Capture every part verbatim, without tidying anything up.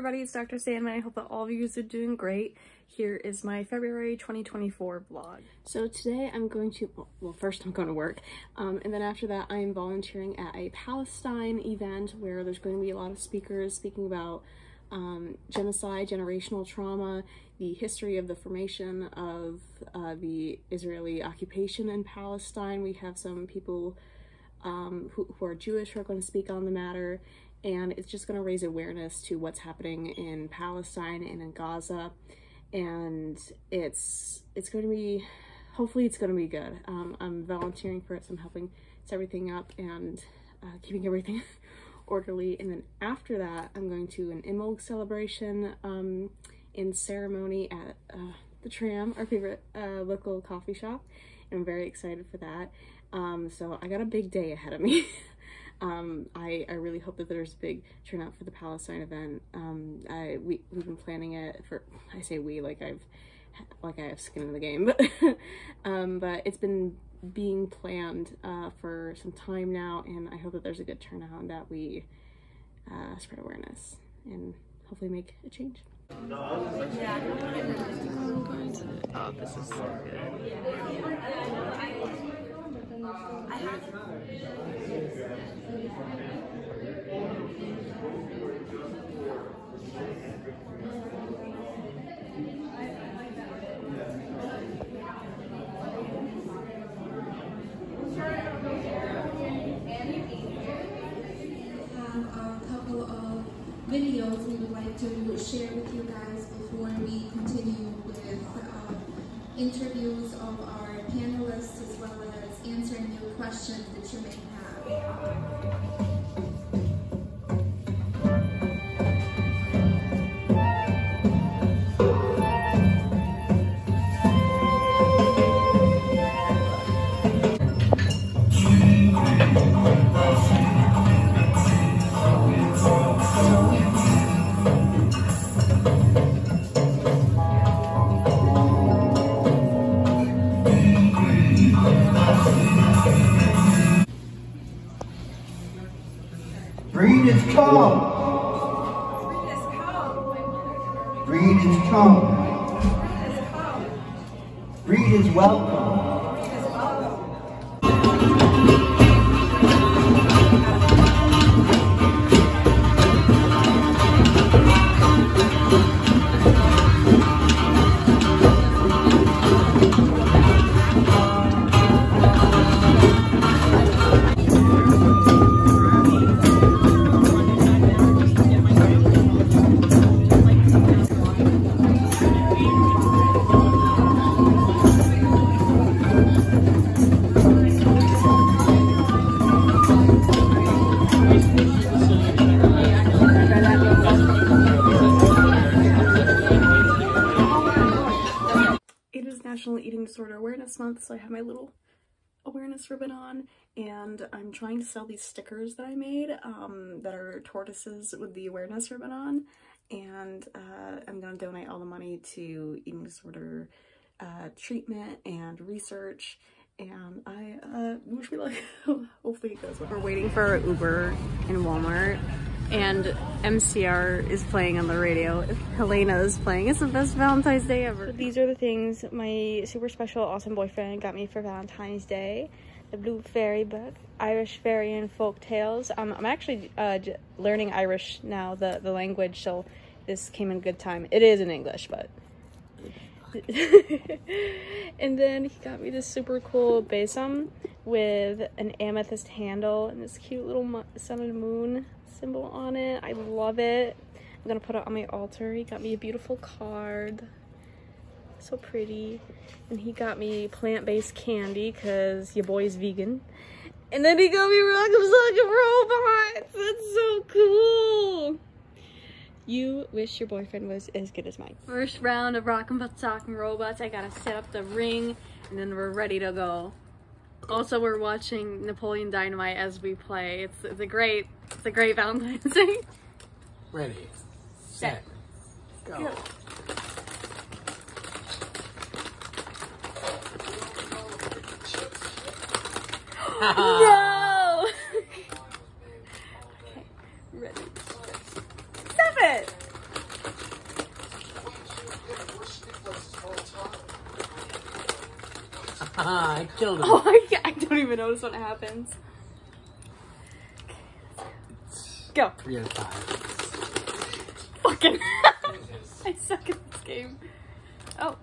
everybody, it's Doctor Sandman. I hope that all of you are doing great. Here is my February twenty twenty-four vlog. So today I'm going to, well first I'm going to work, um, and then after that I am volunteering at a Palestine event where there's going to be a lot of speakers speaking about um, genocide, generational trauma, the history of the formation of uh, the Israeli occupation in Palestine. We have some people um, who, who are Jewish who are going to speak on the matter. And it's just going to raise awareness to what's happening in Palestine and in Gaza, and it's it's going to be, hopefully it's going to be good. Um, I'm volunteering for it, so I'm helping set everything up and uh, keeping everything orderly. And then after that, I'm going to an Imbolc celebration um, in ceremony at uh, the Tram, our favorite uh, local coffee shop, and I'm very excited for that. Um, so I got a big day ahead of me. Um, I, I really hope that there's a big turnout for the Palestine event. Um, I, we, we've been planning it for, I say we, like I've, like I have skin in the game, but, um, but it's been being planned, uh, for some time now, and I hope that there's a good turnout and that we, uh, spread awareness and hopefully make a change. I'm going to, oh, this is so good. I have a couple of videos we would like to share with you guys before we continue with uh, interviews of our panelists as well as answering your questions that you may have. Breed is come. Breed is come. Breed is welcome. National Eating Disorder Awareness Month, so I have my little awareness ribbon on, and I'm trying to sell these stickers that I made um, that are tortoises with the awareness ribbon on, and uh, I'm gonna donate all the money to eating disorder uh, treatment and research, and I uh, wish me luck. Hopefully it goes well. We're waiting for Uber in Walmart, and M C R is playing on the radio. Helena is playing. It's the best Valentine's Day ever. So these are the things my super special awesome boyfriend got me for Valentine's Day. The Blue Fairy book, Irish Fairy and Folk Tales. Um, I'm actually uh, learning Irish now, the, the language, so this came in good time. It is in English, but... And then he got me this super cool besom with an amethyst handle and this cute little sun and moon symbol on it. I love it. I'm gonna put it on my altar. He got me a beautiful card, so pretty. And he got me plant-based candy because your boy's vegan. And then he got me Rock'em Sock'em Robots. That's so cool. You wish your boyfriend was as good as mine. First round of Rock'em Sock'em Robots. I gotta set up the ring and then we're ready to go. Also, we're watching Napoleon Dynamite as we play. It's, it's a great, it's a great Valentine's Day. Ready, set, go. go. No! Okay, ready. Stop it! I killed him. Oh, I, I don't even notice when it happens. Go. Three out of five. Fucking. I suck at this game. Oh.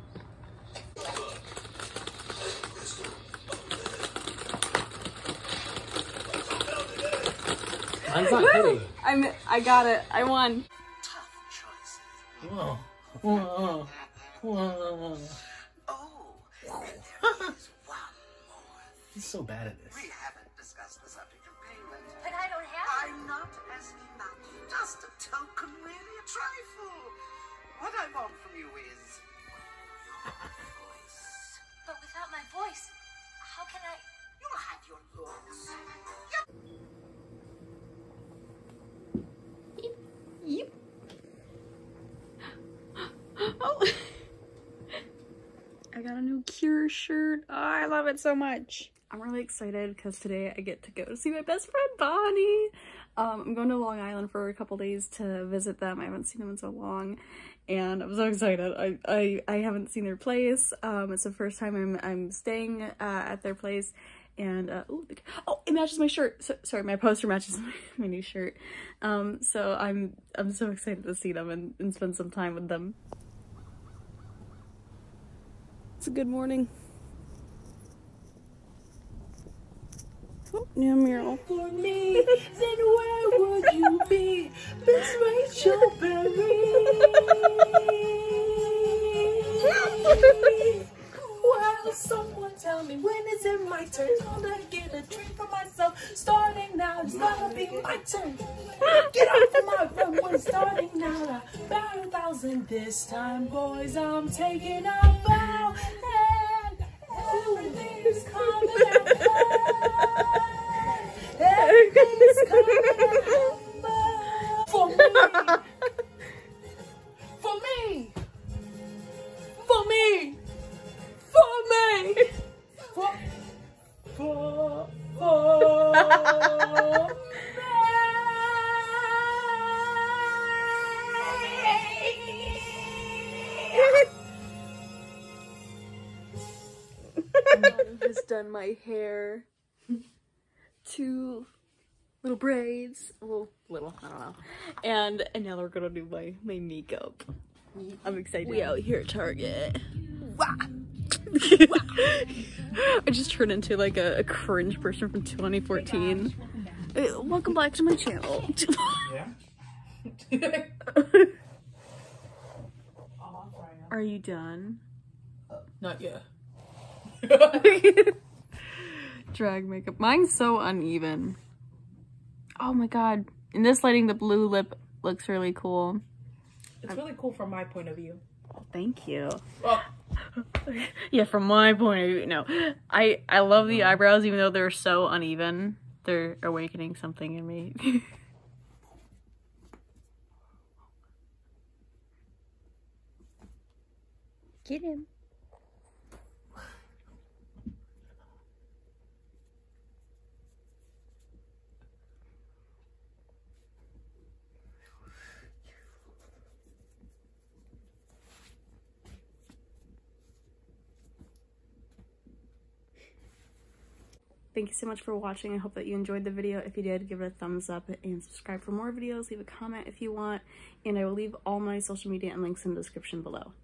Mine's not hitting. I'm. I got it. I won. Tough choices. Whoa. Whoa. Whoa. Oh, and there is one more. He's so bad at this. We haven't discussed the subject of payment. But I don't have it. I'm not asking that. Just a token, really, a trifle. What I want from you is your voice. But without my voice, how can I? You'll have your looks. Yep. Oh. I got a new Cure shirt. Oh, I love it so much. I'm really excited because today I get to go see my best friend Bonnie. Um, I'm going to Long Island for a couple days to visit them. I haven't seen them in so long, and I'm so excited. I I, I haven't seen their place. Um, it's the first time I'm I'm staying uh, at their place, and uh, ooh, oh, it matches my shirt. So, sorry, my poster matches my, my new shirt. Um, so I'm I'm so excited to see them and, and spend some time with them. It's a good morning. Oh, yeah, mural. For me, then where would you be, Miss Rachel Berry? Well, someone tell me, when is it my turn? Gonna get a drink for myself. Starting now, it's gonna be my turn. Get off of my runway, starting now. About a thousand this time, boys. I'm taking a bow, and everything's coming out. Everything's coming out for me. For me. For me. For me. For, for, for me. Mom has done my hair. Two little braids. Well, little, I don't know. And and now we're gonna do my, my makeup. I'm excited. We out here at Target. I just turned into like a, a cringe person from twenty fourteen. Uh, welcome back to my channel. Yeah. Are you done? Not yet. Drag makeup. Mine's so uneven. Oh my god. In this lighting, the blue lip looks really cool. It's really cool from my point of view. Thank you. Oh. Yeah, from my point of view, no. I, I love the eyebrows, even though they're so uneven. They're awakening something in me. Get him. Thank you so much for watching. I hope that you enjoyed the video. If you did, give it a thumbs up and subscribe for more videos. Leave a comment if you want. And I will leave all my social media and links in the description below.